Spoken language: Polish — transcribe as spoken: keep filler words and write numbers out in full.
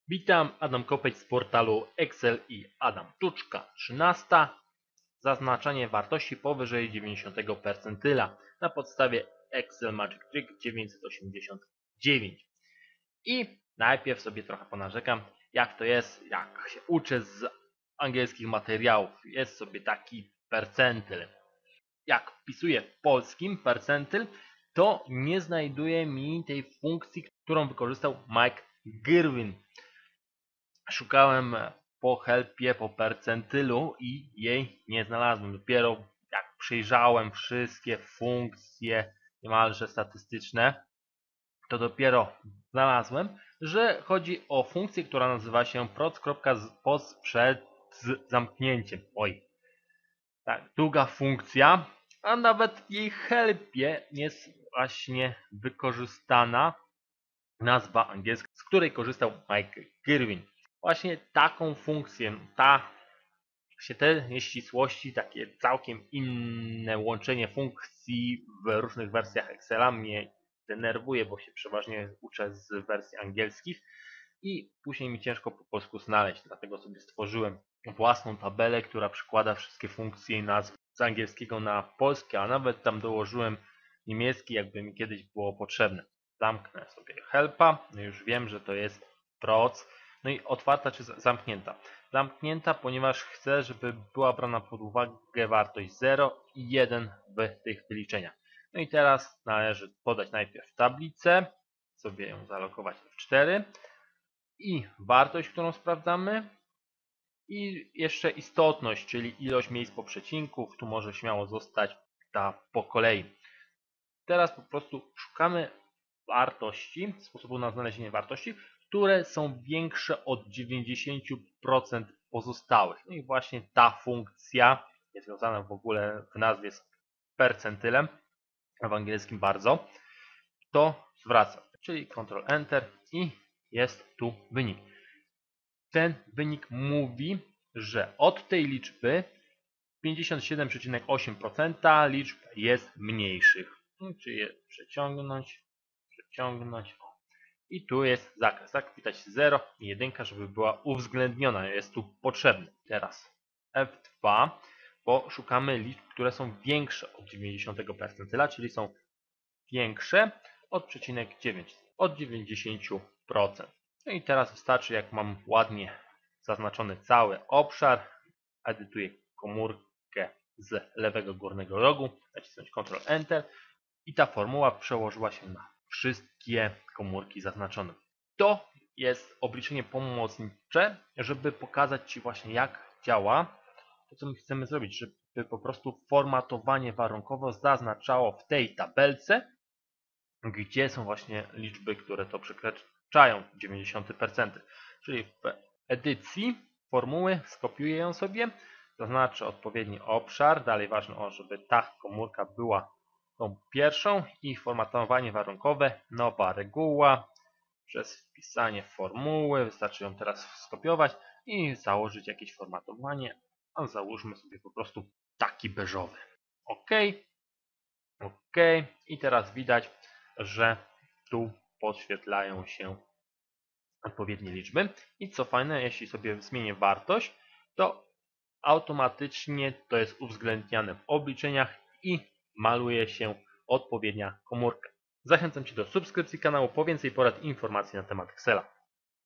Witam, Adam Kopeć z portalu Excel i Adam Tuczka. trzynasta. Zaznaczanie wartości powyżej dziewięćdziesiątego percentyla na podstawie Excel Magic Trick dziewięćset osiemdziesiąt dziewięć. I najpierw sobie trochę ponarzekam, jak to jest, jak się uczę z angielskich materiałów. Jest sobie taki percentyl. Jak wpisuję w polskim percentyl, to nie znajduje mi tej funkcji, którą wykorzystał Mike Girvin. Szukałem po helpie, po percentylu i jej nie znalazłem. Dopiero jak przyjrzałem wszystkie funkcje niemalże statystyczne, to dopiero znalazłem, że chodzi o funkcję, która nazywa się proc.pos przed zamknięciem. Oj, tak, długa funkcja, a nawet w jej helpie jest właśnie wykorzystana nazwa angielska, z której korzystał Mike Girvin. Właśnie taką funkcję, ta, właśnie te nieścisłości, takie całkiem inne łączenie funkcji w różnych wersjach Excela mnie denerwuje, bo się przeważnie uczę z wersji angielskich i później mi ciężko po polsku znaleźć, dlatego sobie stworzyłem własną tabelę, która przykłada wszystkie funkcje i nazwy z angielskiego na polskie, a nawet tam dołożyłem niemiecki, jakby mi kiedyś było potrzebne. Zamknę sobie helpa, no już wiem, że to jest proc, no i otwarta czy zamknięta. Zamknięta, ponieważ chcę, żeby była brana pod uwagę wartość zero i jeden w tych wyliczeniach. No i teraz należy podać najpierw tablicę, sobie ją zalokować F cztery i wartość, którą sprawdzamy, i jeszcze istotność, czyli ilość miejsc po przecinków. Tu może śmiało zostać ta po kolei. Teraz po prostu szukamy wartości, sposobu na znalezienie wartości, które są większe od dziewięćdziesięciu procent pozostałych. No i właśnie ta funkcja jest związana w ogóle w nazwie z percentylem, w angielskim bardzo, to zwraca. Czyli Ctrl Enter i jest tu wynik. Ten wynik mówi, że od tej liczby pięćdziesiąt siedem przecinek osiem procent liczb jest mniejszych. Czyli je przeciągnąć, przeciągnąć. I tu jest zakres, tak? Widać zero i jeden, żeby była uwzględniona, jest tu potrzebny. Teraz F dwa, bo szukamy liczb, które są większe od dziewięćdziesiątego percentyla, czyli są większe od przecinek dziewięć, od dziewięćdziesięciu procent. No i teraz wystarczy, jak mam ładnie zaznaczony cały obszar, edytuję komórkę z lewego górnego rogu, nacisnąć Ctrl Enter i ta formuła przełożyła się na wszystkie komórki zaznaczone. To jest obliczenie pomocnicze, żeby pokazać Ci właśnie, jak działa to, co my chcemy zrobić, żeby po prostu formatowanie warunkowo zaznaczało w tej tabelce, gdzie są właśnie liczby, które to przekraczają dziewięćdziesiąt procent. Czyli w edycji formuły skopiuję ją sobie, zaznaczę odpowiedni obszar, dalej ważne, o, żeby ta komórka była tą pierwszą i formatowanie warunkowe, nowa reguła, przez wpisanie formuły, wystarczy ją teraz skopiować i założyć jakieś formatowanie, a załóżmy sobie po prostu taki beżowy. OK, OK i teraz widać, że tu podświetlają się odpowiednie liczby i co fajne, jeśli sobie zmienię wartość, to automatycznie to jest uwzględniane w obliczeniach i maluje się odpowiednia komórka. Zachęcam Cię do subskrypcji kanału po więcej porad i informacji na temat Excela.